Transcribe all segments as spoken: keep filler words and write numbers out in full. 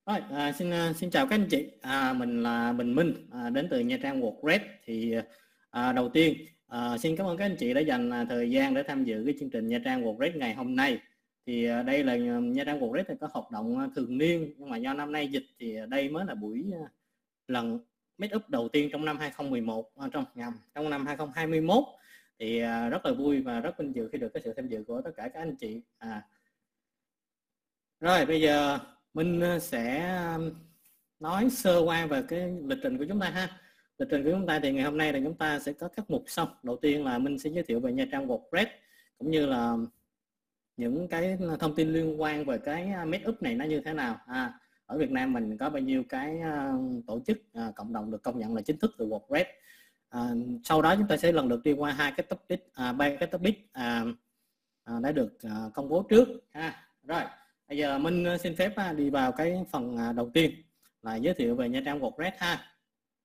Rồi, à, xin à, xin chào các anh chị. À, mình là Bình Minh, à, đến từ Nha Trang WordPress. Thì à, đầu tiên à, xin cảm ơn các anh chị đã dành à, thời gian để tham dự cái chương trình Nha Trang WordPress ngày hôm nay. Thì à, đây là Nha Trang WordPress thì có hoạt động à, thường niên, nhưng mà do năm nay dịch thì đây mới là buổi à, lần meetup đầu tiên trong năm hai không một một, à, trong nhầm trong năm hai không hai mốt. Thì à, rất là vui và rất vinh dự khi được cái sự tham dự của tất cả các anh chị. À, rồi bây giờ Minh sẽ nói sơ qua về cái lịch trình của chúng ta ha. Lịch trình của chúng ta thì ngày hôm nay là chúng ta sẽ có các mục sau. Đầu tiên là Minh sẽ giới thiệu về Nha Trang WordPress, cũng như là những cái thông tin liên quan về cái meetup này nó như thế nào. À, ở Việt Nam mình có bao nhiêu cái tổ chức uh, cộng đồng được công nhận là chính thức từ WordPress. À, sau đó chúng ta sẽ lần lượt đi qua hai cái topic, à, ba cái topic à, à, đã được à, công bố trước ha. Rồi bây giờ Minh xin phép à, đi vào cái phần à, đầu tiên là giới thiệu về Nha Trang WordPress ha.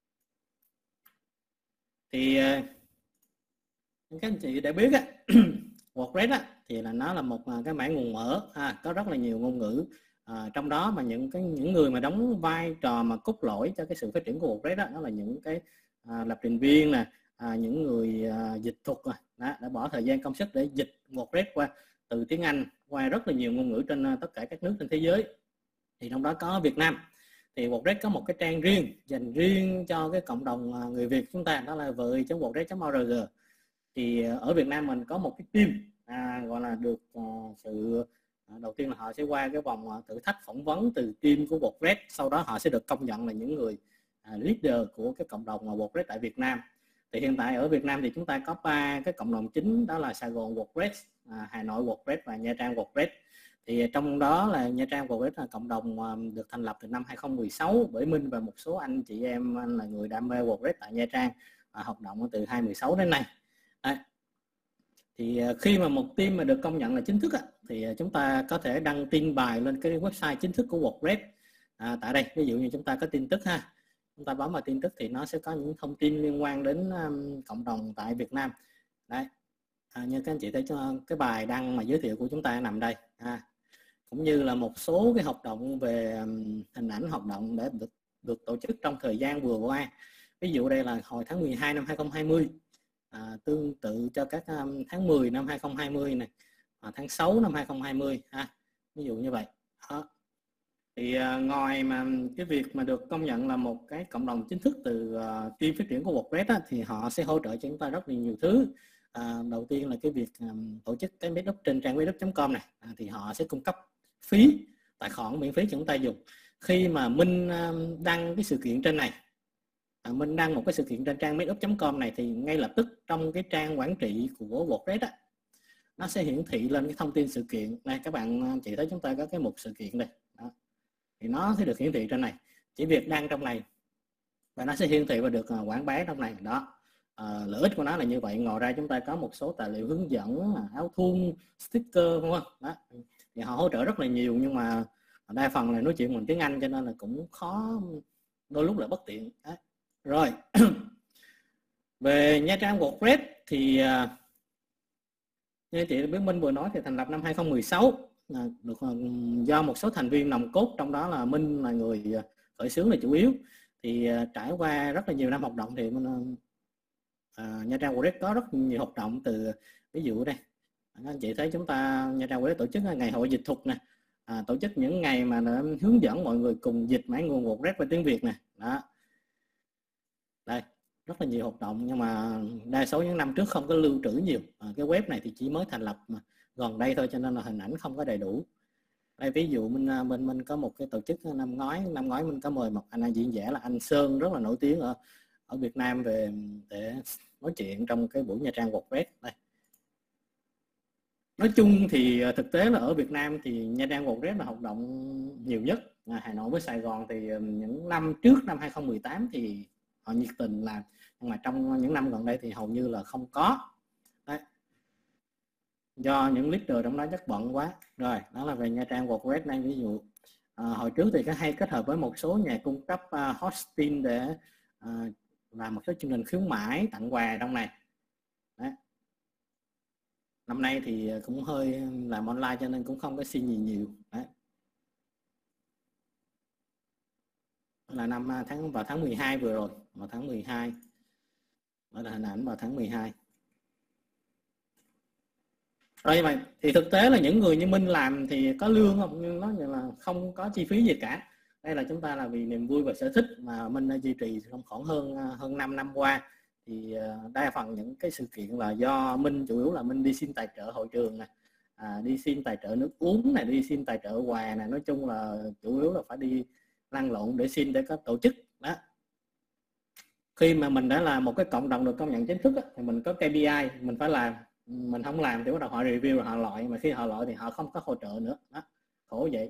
Thì à, các anh chị đã biết á, WordPress á, thì là nó là một cái mảng nguồn mở, à, có rất là nhiều ngôn ngữ, à, trong đó mà những cái những người mà đóng vai trò mà cốt lõi cho cái sự phát triển của WordPress đó, đó là những cái à, lập trình viên nè, à, những người à, dịch thuật đó, đã bỏ thời gian công sức để dịch WordPress qua từ tiếng Anh qua rất là nhiều ngôn ngữ trên uh, tất cả các nước trên thế giới. Thì trong đó có Việt Nam. Thì WordPress có một cái trang riêng dành riêng cho cái cộng đồng uh, người Việt chúng ta, đó là vời chấm wordpress chấm org. Thì ở Việt Nam mình có một cái team à, gọi là được uh, sự uh, đầu tiên là họ sẽ qua cái vòng uh, thử thách phỏng vấn từ team của WordPress, sau đó họ sẽ được công nhận là những người uh, leader của cái cộng đồng uh, WordPress tại Việt Nam. Thì hiện tại ở Việt Nam thì chúng ta có ba cái cộng đồng chính, đó là Sài Gòn WordPress, à, Hà Nội WordPress và Nha Trang WordPress. Thì trong đó là Nha Trang WordPress là cộng đồng um, được thành lập từ năm hai không một sáu bởi Minh và một số anh chị em là người đam mê WordPress tại Nha Trang, à, hoạt động từ hai không một sáu đến nay. À, thì khi mà một team mà được công nhận là chính thức á, thì chúng ta có thể đăng tin bài lên cái website chính thức của WordPress. À, tại đây ví dụ như chúng ta có tin tức ha, chúng ta bấm vào tin tức thì nó sẽ có những thông tin liên quan đến um, cộng đồng tại Việt Nam. Đấy, à, như các anh chị thấy cái bài đăng mà giới thiệu của chúng ta nằm đây, à, cũng như là một số cái hoạt động về um, hình ảnh hoạt động để được, được tổ chức trong thời gian vừa qua. Ví dụ đây là hồi tháng mười hai năm hai không hai không, à, tương tự cho các um, tháng mười năm hai không hai không này, à, tháng sáu năm hai không hai không ha, ví dụ như vậy. Đó. Thì uh, ngoài mà cái việc mà được công nhận là một cái cộng đồng chính thức từ uh, team phát triển của WordPress á, thì họ sẽ hỗ trợ cho chúng ta rất là nhiều thứ. À, đầu tiên là cái việc um, tổ chức cái meetup trên trang meetup chấm com này, à, thì họ sẽ cung cấp phí, tài khoản miễn phí cho chúng ta dùng. Khi mà Minh um, đăng cái sự kiện trên này, à, Minh đăng một cái sự kiện trên trang meetup chấm com này, thì ngay lập tức trong cái trang quản trị của WordPress á, nó sẽ hiển thị lên cái thông tin sự kiện này. Các bạn chị thấy chúng ta có cái mục sự kiện đây. Đó. Thì nó sẽ được hiển thị trên này, chỉ việc đăng trong này và nó sẽ hiển thị và được quảng bá trong này đó. À, lợi ích của nó là như vậy. Ngoài ra chúng ta có một số tài liệu hướng dẫn, áo thun, sticker, đúng không? Đó. Thì họ hỗ trợ rất là nhiều, nhưng mà đa phần là nói chuyện bằng tiếng Anh cho nên là cũng khó, đôi lúc là bất tiện. Đó. Rồi về Nha Trang WordPress thì như chị biết Minh vừa nói thì thành lập năm hai không một sáu, được do một số thành viên nòng cốt, trong đó là Minh là người khởi xướng là chủ yếu. Thì trải qua rất là nhiều năm hoạt động thì mình, à, Nha Trang WordPress có rất nhiều hoạt động. Từ ví dụ đây anh chị thấy chúng ta Nha Trang WordPress tổ chức ngày hội dịch thuật nè, à, tổ chức những ngày mà hướng dẫn mọi người cùng dịch mã nguồn WordPress qua tiếng Việt nè. Đó, đây rất là nhiều hoạt động, nhưng mà đa số những năm trước không có lưu trữ nhiều. À, cái web này thì chỉ mới thành lập mà gần đây thôi, cho nên là hình ảnh không có đầy đủ. Đây ví dụ mình mình mình có một cái tổ chức năm ngoái năm ngoái mình có mời một anh diễn giả là anh Sơn, rất là nổi tiếng ở ở Việt Nam, về để nói chuyện trong cái buổi Nha Trang WordPress. Đây, nói chung thì thực tế là ở Việt Nam thì Nha Trang WordPress là hoạt động nhiều nhất. À, Hà Nội với Sài Gòn thì những năm trước năm hai không một tám thì họ nhiệt tình làm, nhưng mà trong những năm gần đây thì hầu như là không có. Đấy, do những leader trong đó chắc bận quá. Rồi đó là về Nha Trang WordPress này. Ví dụ à, hồi trước thì có hay kết hợp với một số nhà cung cấp uh, hosting để uh, làm một số chương trình khuyến mãi tặng quà trong này. Đấy. Năm nay thì cũng hơi làm online cho nên cũng không có xin gì nhiều. Đấy. là năm tháng vào tháng mười hai vừa rồi, vào tháng mười hai. Đó là hình ảnh vào tháng mười hai. Rồi như vậy thì thực tế là những người như Minh làm thì có lương không, nhưng nó là không có chi phí gì cả. Đây là chúng ta là vì niềm vui và sở thích mà Minh đã duy trì trong khoảng hơn hơn năm năm qua. Thì đa phần những cái sự kiện là do Minh, chủ yếu là Minh đi xin tài trợ hội trường này, à, đi xin tài trợ nước uống này, đi xin tài trợ quà này, nói chung là chủ yếu là phải đi lăn lộn để xin để có tổ chức đó. Khi mà mình đã là một cái cộng đồng được công nhận chính thức á, thì mình có ca pê i mình phải làm, mình không làm thì bắt đầu họ review rồi họ loại, mà khi họ loại thì họ không có hỗ trợ nữa đó, khổ vậy.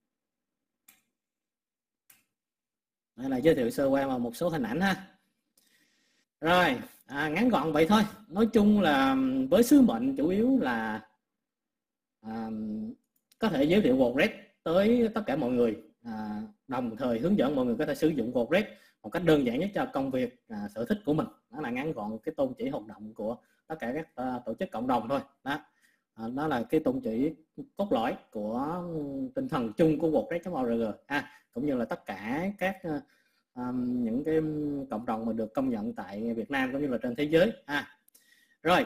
Đây là giới thiệu sơ qua vào một số hình ảnh ha. Rồi à, ngắn gọn vậy thôi. Nói chung là với sứ mệnh chủ yếu là à, có thể giới thiệu WordPress tới tất cả mọi người, à, đồng thời hướng dẫn mọi người có thể sử dụng WordPress một cách đơn giản nhất cho công việc, à, sở thích của mình. Đó là ngắn gọn cái tôn chỉ hoạt động của tất cả các uh, tổ chức cộng đồng thôi đó. À, đó là cái tôn chỉ cốt lõi của tinh thần chung của WordPress.org, à, cũng như là tất cả các uh, um, những cái cộng đồng mà được công nhận tại Việt Nam cũng như là trên thế giới. À, rồi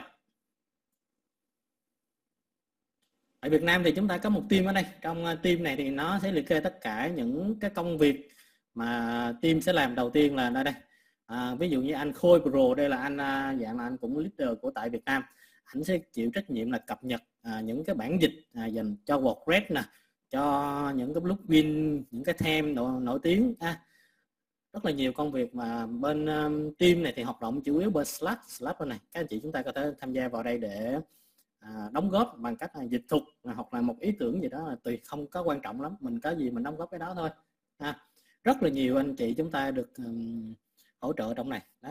ở Việt Nam thì chúng ta có một team ở đây. Trong team này thì nó sẽ liệt kê tất cả những cái công việc mà team sẽ làm. Đầu tiên là đây đây à, ví dụ như anh Khôi Pro, đây là anh dạng là anh cũng leader của tại Việt Nam. Anh sẽ chịu trách nhiệm là cập nhật à, những cái bản dịch à, dành cho WordPress nè, cho những cái plugin, những cái theme nổi, nổi tiếng. À, rất là nhiều công việc mà bên um, team này thì hoạt động chủ yếu bên Slack, Slack bên này. Các anh chị chúng ta có thể tham gia vào đây để à, đóng góp bằng cách là dịch thuật hoặc là một ý tưởng gì đó, là tùy, không có quan trọng lắm, mình có gì mình đóng góp cái đó thôi. À, rất là nhiều anh chị chúng ta được um, hỗ trợ trong này đó.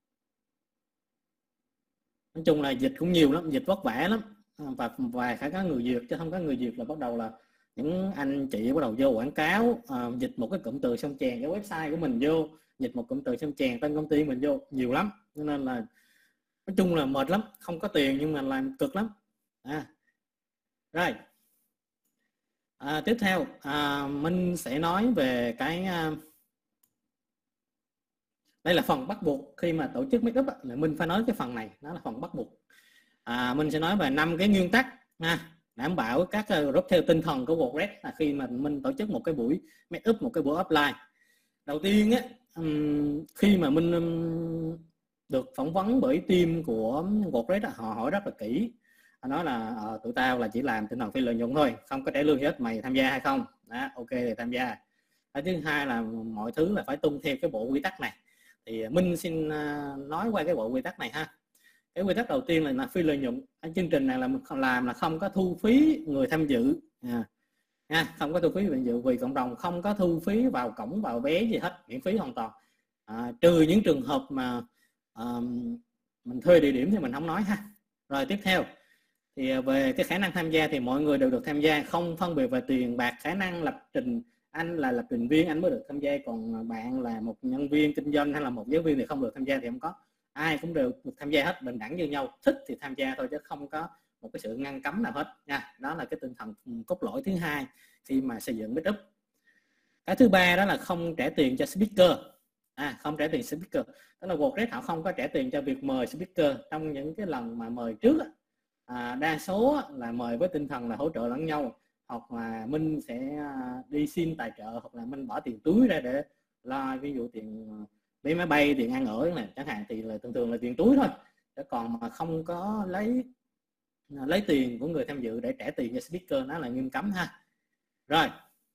Nói chung là dịch cũng nhiều lắm, dịch vất vả lắm, và và phải có người duyệt, chứ không có người duyệt là bắt đầu là những anh chị bắt đầu vô quảng cáo, uh, dịch một cái cụm từ xong chèn cái website của mình vô, dịch một cụm từ xong chèn tên công ty mình vô, nhiều lắm. Cho nên là nói chung là mệt lắm, không có tiền nhưng mà làm cực lắm. À, rồi à, tiếp theo à, mình sẽ nói về cái à, đây là phần bắt buộc khi mà tổ chức meetup là mình phải nói cái phần này, nó là phần bắt buộc. À, mình sẽ nói về năm cái nguyên tắc ha, đảm bảo các group theo tinh thần của WordPress là khi mà mình tổ chức một cái buổi meetup, một cái buổi offline. Đầu tiên á, um, khi mà mình um, được phỏng vấn bởi team của WordPress, họ hỏi rất là kỹ. Họ nói là uh, tụi tao là chỉ làm tinh thần phi lợi nhuận thôi, không có trả lương hết, mày tham gia hay không? Đó, ok thì tham gia. Cái thứ hai là mọi thứ là phải tuân theo cái bộ quy tắc này. Thì Minh xin uh, nói qua cái bộ quy tắc này ha. Cái quy tắc đầu tiên là, là phi lợi nhuận. Cái chương trình này là làm là không có thu phí người tham dự, à, nha, không có thu phí người tham dự, vì cộng đồng không có thu phí vào cổng vào vé gì hết, miễn phí hoàn toàn, à, trừ những trường hợp mà à, mình thuê địa điểm thì mình không nói ha. Rồi tiếp theo thì về cái khả năng tham gia thì mọi người đều được tham gia, không phân biệt về tiền bạc, khả năng lập trình. Anh là lập trình viên anh mới được tham gia, còn bạn là một nhân viên kinh doanh hay là một giáo viên thì không được tham gia, thì không có, ai cũng đều được tham gia hết, bình đẳng như nhau, thích thì tham gia thôi chứ không có một cái sự ngăn cấm nào hết nha. Đó là cái tinh thần cốt lõi thứ hai khi mà xây dựng meetup. Cái thứ ba đó là không trả tiền cho speaker, à, không trả tiền speaker, đó là WordPress họ không có trả tiền cho việc mời speaker. Trong những cái lần mà mời trước à, đa số là mời với tinh thần là hỗ trợ lẫn nhau, hoặc là Minh sẽ đi xin tài trợ, hoặc là Minh bỏ tiền túi ra để lo, ví dụ tiền vé máy bay, tiền ăn ở này chẳng hạn, thì là thường thường là tiền túi thôi, chứ còn mà không có lấy lấy tiền của người tham dự để trả tiền cho speaker, nó là nghiêm cấm ha. Rồi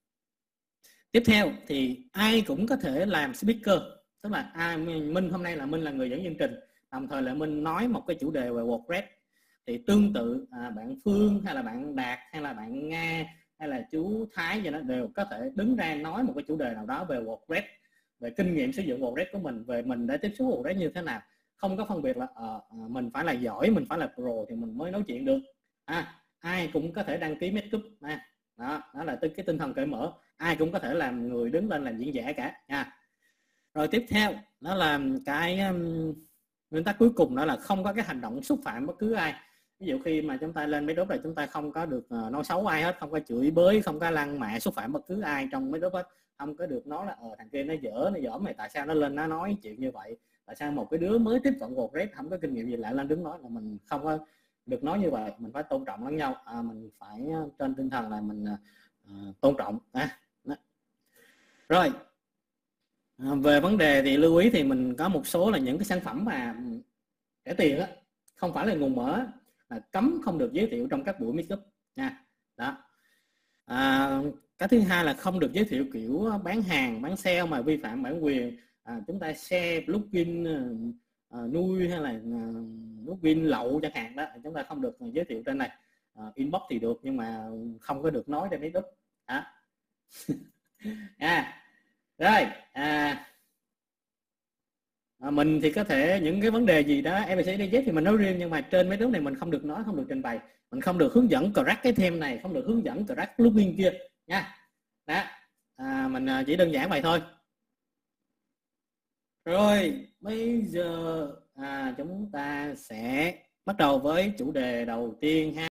tiếp theo thì ai cũng có thể làm speaker, tức là ai, Minh hôm nay là Minh là người dẫn chương trình, đồng thời là Minh nói một cái chủ đề về WordPress, thì tương tự à, bạn Phương hay là bạn Đạt hay là bạn Nga hay là chú Thái gì đó đều có thể đứng ra nói một cái chủ đề nào đó về WordPress, về kinh nghiệm sử dụng WordPress của mình, về mình đã tiếp xúc WordPress như thế nào, không có phân biệt là uh, mình phải là giỏi, mình phải là pro thì mình mới nói chuyện được. À, ai cũng có thể đăng ký meetup, à, đó, đó là cái tinh thần cởi mở, ai cũng có thể làm người đứng lên làm diễn giả cả nha. Rồi tiếp theo đó là cái um, nguyên tắc cuối cùng, đó là không có cái hành động xúc phạm bất cứ ai. ví dụ khi mà chúng ta lên mấy group là chúng ta không có được uh, nói xấu ai hết, không có chửi bới, không có lăng mạ xúc phạm bất cứ ai trong mấy group hết, không có được nói là ờ thằng kia nó dở nó dởm mày, tại sao nó lên nó nói chuyện như vậy, tại sao một cái đứa mới tiếp cận WordPress không có kinh nghiệm gì lại lên đứng nói, là mình không có được nói như vậy. Mình phải tôn trọng lẫn nhau, à, mình phải trên tinh thần là mình uh, tôn trọng. À, rồi à, về vấn đề thì lưu ý thì mình có một số là những cái sản phẩm mà trả tiền á, không phải là nguồn mở, là cấm không được giới thiệu trong các buổi meetup nha. Đó. À, cái thứ hai là không được giới thiệu kiểu bán hàng, bán sale mà vi phạm bản quyền. À, chúng ta share plugin à, nuôi hay là à, plugin lậu chẳng hạn đó, chúng ta không được giới thiệu trên này. À, inbox thì được nhưng mà không có được nói trên meetup. À. à, rồi à, À, mình thì có thể những cái vấn đề gì đó em xê Digest thì mình nói riêng, nhưng mà trên mấy thứ này mình không được nói, không được trình bày, mình không được hướng dẫn crack cái theme này, không được hướng dẫn crack plugin kia nha. Đó, à, mình chỉ đơn giản vậy thôi. Rồi bây giờ à, chúng ta sẽ bắt đầu với chủ đề đầu tiên ha.